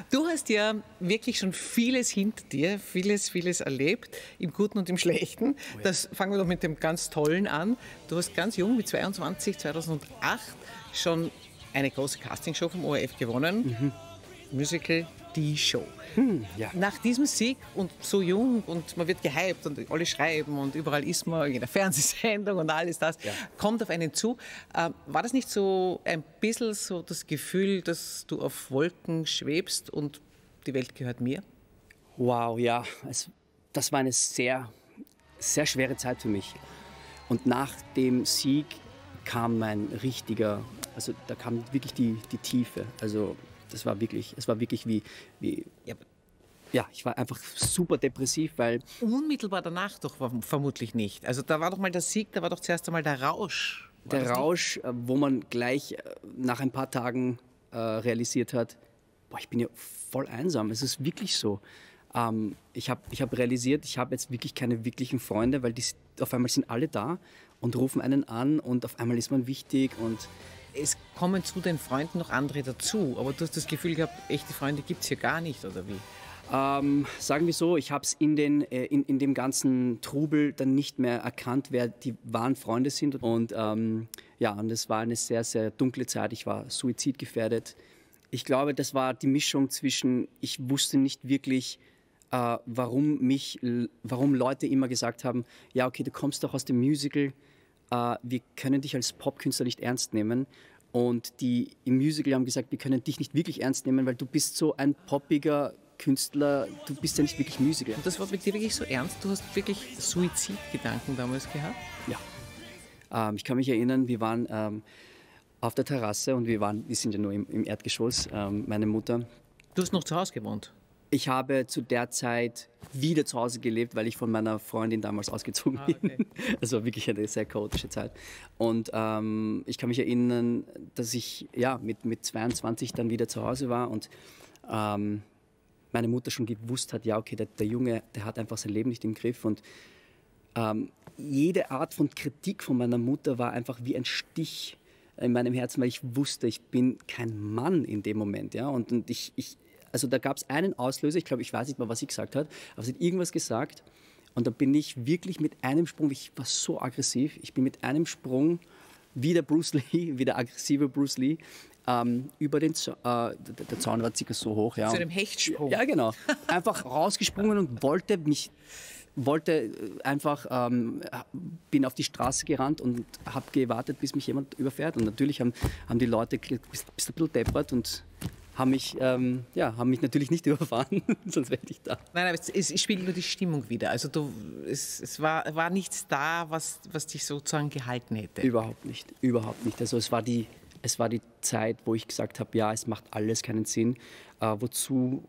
Du hast ja wirklich schon vieles hinter dir, vieles erlebt, im Guten und im Schlechten. Oh ja. Das fangen wir doch mit dem ganz Tollen an. Du hast ganz jung, mit 22, 2008, schon eine große Castingshow vom ORF gewonnen. Musical Die Show. Ja. Nach diesem Sieg und so jung und man wird gehypt und alle schreiben und überall ist man in der Fernsehsendung und alles das, kommt auf einen zu. War das nicht so ein bisschen so das Gefühl, dass du auf Wolken schwebst und die Welt gehört mir? Wow, ja. Das war eine sehr, sehr schwere Zeit für mich. Und nach dem Sieg kam da kam wirklich die Tiefe. Also es war wirklich wie ja, ich war einfach super depressiv, weil... Unmittelbar danach doch vermutlich nicht. Also da war doch mal der Sieg, da war doch zuerst einmal der Rausch. Der Rausch, wo man gleich nach ein paar Tagen realisiert hat, boah, ich bin ja voll einsam. Es ist wirklich so. Ich hab realisiert, ich habe jetzt wirklich keine wirklichen Freunde, weil auf einmal sind alle da und rufen einen an und auf einmal ist man wichtig und... Es kommen zu den Freunden noch andere dazu, aber du hast das Gefühl gehabt, echte Freunde gibt es hier gar nicht, oder wie? Sagen wir so, ich habe es in dem ganzen Trubel dann nicht mehr erkannt, wer die wahren Freunde sind. Und ja, und es war eine sehr, sehr dunkle Zeit. Ich war suizidgefährdet. Ich glaube, das war die Mischung zwischen, ich wusste nicht wirklich, warum Leute immer gesagt haben, ja, okay, du kommst doch aus dem Musical, wir können dich als Popkünstler nicht ernst nehmen. Und die im Musical haben gesagt, wir können dich nicht wirklich ernst nehmen, weil du bist so ein poppiger Künstler, du bist ja nicht wirklich Musiker. Und das war mit dir wirklich so ernst? Du hast wirklich Suizidgedanken damals gehabt? Ja. Ich kann mich erinnern, wir waren auf der Terrasse und wir sind ja nur im Erdgeschoss, meine Mutter. Du hast noch zu Hause gewohnt? Ich habe zu der Zeit wieder zu Hause gelebt, weil ich von meiner Freundin damals ausgezogen bin. Okay. Das war wirklich eine sehr chaotische Zeit. Und ich kann mich erinnern, dass ich mit 22 dann wieder zu Hause war und meine Mutter schon gewusst hat, ja okay, der Junge, der hat einfach sein Leben nicht im Griff. Und jede Art von Kritik von meiner Mutter war einfach wie ein Stich in meinem Herzen, weil ich wusste, ich bin kein Mann in dem Moment. Ja? Und also da gab es einen Auslöser, ich glaube, ich weiß nicht mal, was sie gesagt hat, aber sie hat irgendwas gesagt und da bin ich wirklich mit einem Sprung, ich war so aggressiv, ich bin mit einem Sprung wie der Bruce Lee, wie der aggressive Bruce Lee, über den Zaun, der Zaun war circa so hoch. Ja. Zu einem Hechtsprung? Ja, genau. Einfach rausgesprungen und bin auf die Straße gerannt und habe gewartet, bis mich jemand überfährt. Und natürlich haben die Leute gesagt, bist ein bisschen deppert und haben mich natürlich nicht überfahren, sonst wäre ich da. Nein, aber es spiegelt nur die Stimmung wieder. Also es war nichts da, was dich sozusagen gehalten hätte. Überhaupt nicht. Also es war die Zeit, wo ich gesagt habe, ja, es macht alles keinen Sinn. Wozu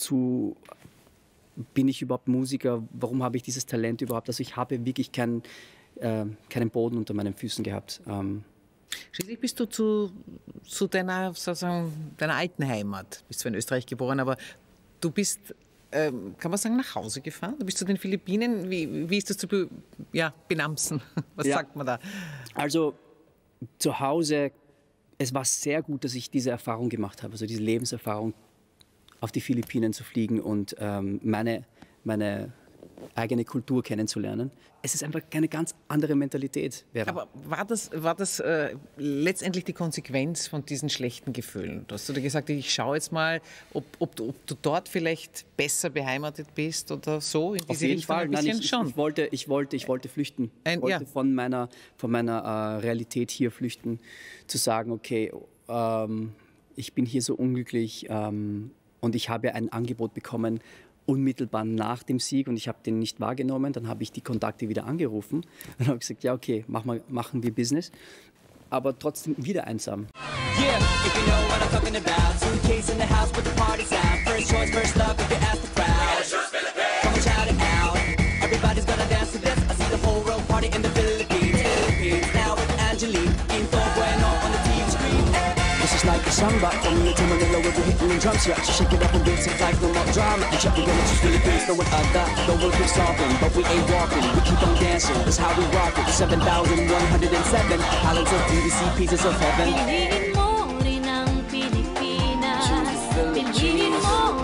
bin ich überhaupt Musiker? Warum habe ich dieses Talent überhaupt? Also ich habe wirklich keinen Boden unter meinen Füßen gehabt. Schließlich bist du zu deiner alten Heimat. Du bist zwar in Österreich geboren, aber du bist, kann man sagen, nach Hause gefahren? Du bist zu den Philippinen. Wie ist das zu benamsen? Was sagt man da? Also zu Hause, es war sehr gut, dass ich diese Erfahrung gemacht habe, also diese Lebenserfahrung, auf die Philippinen zu fliegen und meine eigene Kultur kennenzulernen. Es ist einfach eine ganz andere Mentalität. Vera. Aber war das letztendlich die Konsequenz von diesen schlechten Gefühlen? Du hast dir gesagt, ich schaue jetzt mal, ob du dort vielleicht besser beheimatet bist oder so? In diese Auf jeden Richtung Fall. ein bisschen Nein, ich wollte flüchten. Ich wollte von meiner Realität hier flüchten, zu sagen, okay, ich bin hier so unglücklich und ich habe ein Angebot bekommen, unmittelbar nach dem Sieg und ich habe den nicht wahrgenommen. Dann habe ich die Kontakte wieder angerufen und habe gesagt, ja okay, machen wir Business, aber trotzdem wieder einsam. Yeah, if you know what I'm talking about. Suitcase in the house with the party sound. First choice, first love, if you ask the crowd. Come on, shout it out. Everybody's gonna dance to this. I see the whole world party in the Philippines. Now with Angelique, Quinto Bueno on the TV screen. This is like a samba from Manila to Manila with the hitting and drums. Yeah, so shake it up and dance it like no more drama. And check the gonna choose Philippines, no one other. No one keep stopping, but we ain't walking. We keep on dancing, that's how we rock it. 7,107 islands of DDC, pieces of heaven. Piliin mo rin ang Pilipinas. Piliin mo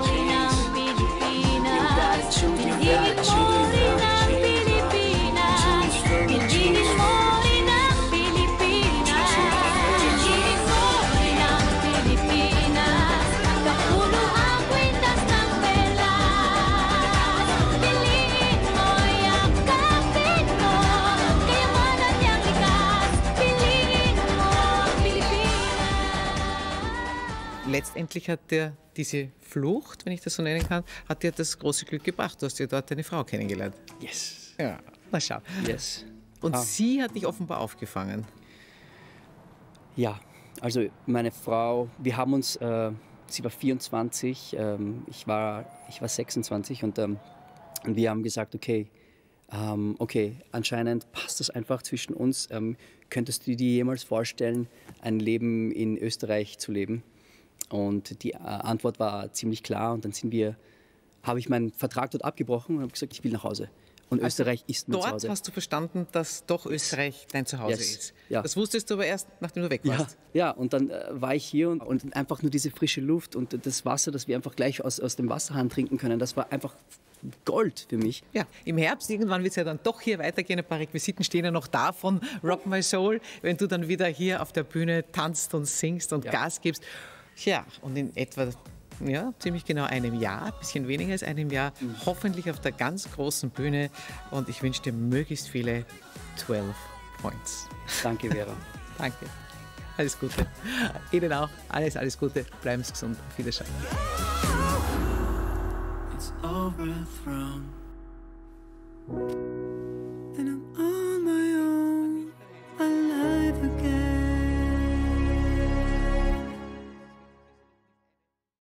letztendlich hat dir diese Flucht, wenn ich das so nennen kann, hat dir das große Glück gebracht. Du hast ja dort deine Frau kennengelernt. Yes. Ja, na schau. Yes. Und sie hat dich offenbar aufgefangen. Ja, also meine Frau, wir haben uns, sie war 24, ich war 26 und wir haben gesagt, okay, anscheinend passt das einfach zwischen uns. Könntest du dir jemals vorstellen, ein Leben in Österreich zu leben? Und die Antwort war ziemlich klar und dann habe ich meinen Vertrag dort abgebrochen und habe gesagt, ich will nach Hause. Und Österreich ist mein Zuhause. Dort hast du verstanden, dass doch Österreich dein Zuhause ist. Ja. Das wusstest du aber erst, nachdem du weg warst. Ja, und dann war ich hier und einfach nur diese frische Luft und das Wasser, das wir einfach gleich aus dem Wasserhahn trinken können, das war einfach Gold für mich. Ja, im Herbst irgendwann wird es ja dann doch hier weitergehen. Ein paar Requisiten stehen ja noch da von Rock My Soul, wenn du dann wieder hier auf der Bühne tanzt und singst und Gas gibst. Ja, und in etwa ziemlich genau einem Jahr, ein bisschen weniger als einem Jahr, hoffentlich auf der ganz großen Bühne. Und ich wünsche dir möglichst viele 12 Points. Danke, Vera. Danke. Alles Gute. Ihnen auch. Alles Gute. Bleiben Sie gesund. Auf Wiedersehen. It's overthrown.